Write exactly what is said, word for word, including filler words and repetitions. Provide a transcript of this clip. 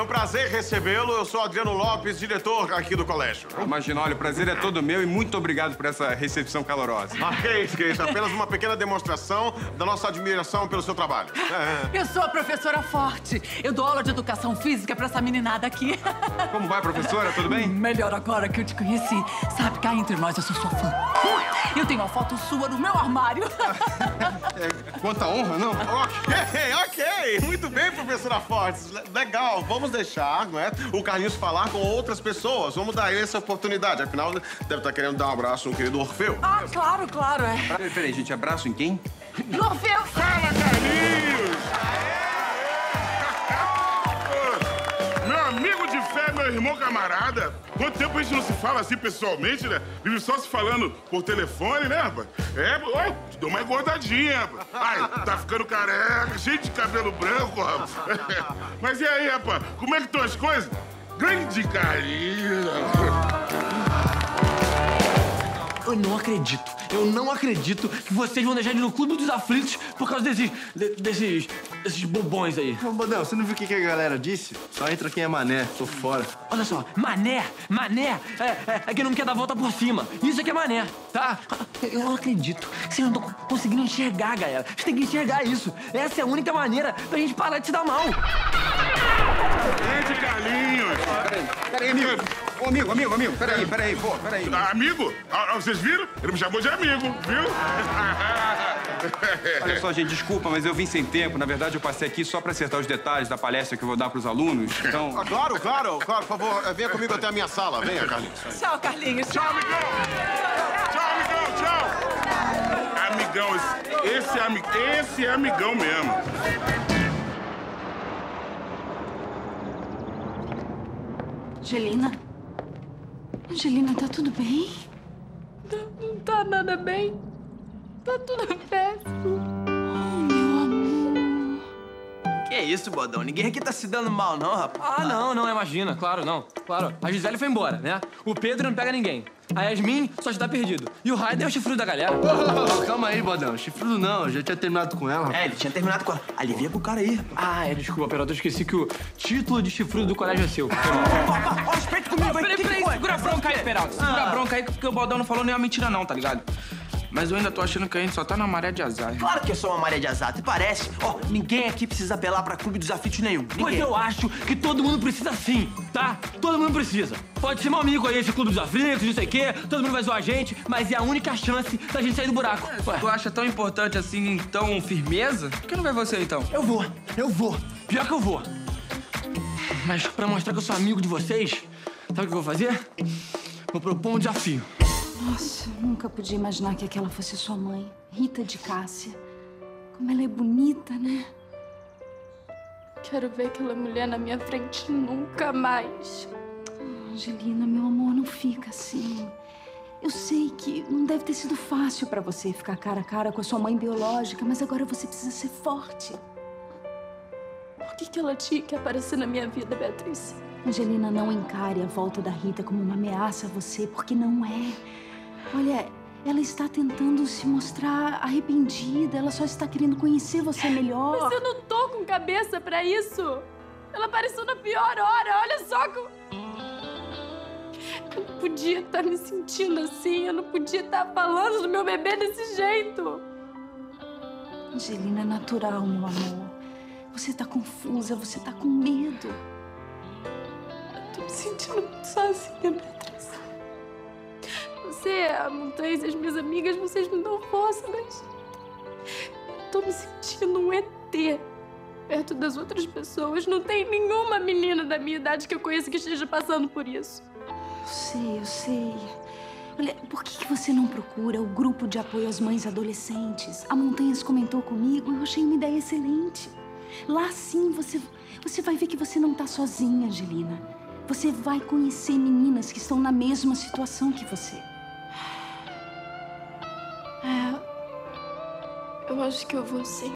um prazer recebê-lo. Eu sou Adriano Lopes, diretor aqui do colégio. Imagina, olha, o prazer é todo meu e muito obrigado por essa recepção calorosa. Ah, que isso, que isso. Apenas uma pequena demonstração da nossa admiração pelo seu trabalho. Eu sou a professora Forte. Eu dou aula de educação física pra essa meninada aqui. Como vai, professora? Tudo bem? Melhor agora que eu te conheci. Sabe, cá entre nós, eu sou sua fã. Eu tenho uma foto sua no meu armário. É, quanta honra, não? Ok, ok. Muito bem, professora Fortes. Legal. Vamos deixar, não é, o Carlinhos falar com outras pessoas. Vamos dar ele essa oportunidade. Afinal, deve estar querendo dar um abraço no querido Orfeu. Ah, claro, claro, é. Peraí, peraí, gente. Abraço em quem? No Orfeu. Fala, Carlinhos! Meu amigo de fé, meu irmão camarada. Quanto tempo a gente não se fala assim pessoalmente, né? Vive só se falando por telefone, né, rapaz? É, ó, te deu uma engordadinha, rapaz. Ai, tá ficando careca, cheio de cabelo branco, rapaz. Mas e aí, rapaz? Como é que estão as coisas? Grande Carlinhos. Eu não acredito, eu não acredito que vocês vão deixar ele no Clube dos Aflitos por causa desses, de- desses, desses bobões aí. Ô, Bodão, você não viu o que que a galera disse? Só entra quem é mané, tô fora. Olha só, mané, mané, é, é, é que não quer dar a volta por cima. Isso é que é mané, tá? Eu não acredito. Vocês não estão conseguindo enxergar, galera. Vocês têm que enxergar isso. Essa é a única maneira da gente parar de se dar mal. Grande Carlinhos. Peraí, peraí, amigo. Ô, amigo, amigo, amigo. Peraí, peraí, pô, peraí. Ah, amigo? Ah, vocês viram? Ele me chamou de amigo, viu? Olha só, gente, desculpa, mas eu vim sem tempo. Na verdade, eu passei aqui só pra acertar os detalhes da palestra que eu vou dar pros alunos. Então... Ah, claro, claro, claro. Por favor, venha comigo até a minha sala. Venha, Carlinhos. Tchau, Carlinhos. Tchau, amigão! Tchau, amigão, tchau! Amigão, esse, esse, é, ami- esse é amigão mesmo. Angelina? Angelina, tá tudo bem? Não tá nada bem. Tá tudo péssimo. Oh, meu amor. Que isso, Bodão? Ninguém aqui tá se dando mal, não, rapaz. Ah, não, não, imagina. Claro, não. Claro. A Gisele foi embora, né? O Pedro não pega ninguém. A Yasmin só está perdido. E o Raider é o chifrudo da galera. Ô, calma aí, Bodão. Chifrudo não, eu já tinha terminado com ela. É, ele tinha terminado com a... Alivia pro cara aí. Ah, é, desculpa, Peralta, eu esqueci que o título de chifrudo do colégio é seu. Ó, respeita comigo, vai. Peraí, peraí, Segura a bronca aí, Peralta. Segura a bronca aí, porque o Baldão não falou nenhuma mentira não, tá ligado? Mas eu ainda tô achando que a gente só tá na maré de azar. Claro que eu sou uma maré de azar, te parece? Ó, ninguém aqui precisa apelar pra Clube dos Aflitos nenhum. Ninguém. Pois eu acho que todo mundo precisa sim, tá? Todo mundo precisa. Pode ser meu amigo aí, esse Clube dos Aflitos, não sei o quê, todo mundo vai zoar a gente, mas é a única chance da gente sair do buraco. Ué, Tu acha tão importante assim, então, firmeza? Por que não vai você, então? eu vou, eu vou. Pior que eu vou. Mas pra mostrar que eu sou amigo de vocês, sabe o que eu vou fazer? Vou propor um desafio. Nossa, eu nunca podia imaginar que aquela fosse sua mãe, Rita de Cássia. Como ela é bonita, né? Quero ver aquela mulher na minha frente nunca mais. Angelina, meu amor, não fica assim. Eu sei que não deve ter sido fácil pra você ficar cara a cara com a sua mãe biológica, mas agora você precisa ser forte. Por que que ela tinha que aparecer na minha vida, Beatriz? Angelina, não encare a volta da Rita como uma ameaça a você, porque não é. Olha, ela está tentando se mostrar arrependida, ela só está querendo conhecer você melhor. Mas eu não tô com cabeça pra isso. Ela apareceu na pior hora, olha só como... Eu não podia estar me sentindo assim, eu não podia estar falando do meu bebê desse jeito. Angelina, é natural, meu amor. Você tá confusa, você tá com medo. Eu tô me sentindo muito sozinha, Beatriz. Você, a Montanha e as minhas amigas, vocês me dão força, mas... Eu tô me sentindo um E T. Perto das outras pessoas, não tem nenhuma menina da minha idade que eu conheça que esteja passando por isso. Eu sei, eu sei. Olha, por que que você não procura o grupo de apoio às mães adolescentes? A Montanhas comentou comigo e eu achei uma ideia excelente. Lá sim você, você vai ver que você não tá sozinha, Angelina. Você vai conhecer meninas que estão na mesma situação que você. É... Eu acho que eu vou sim.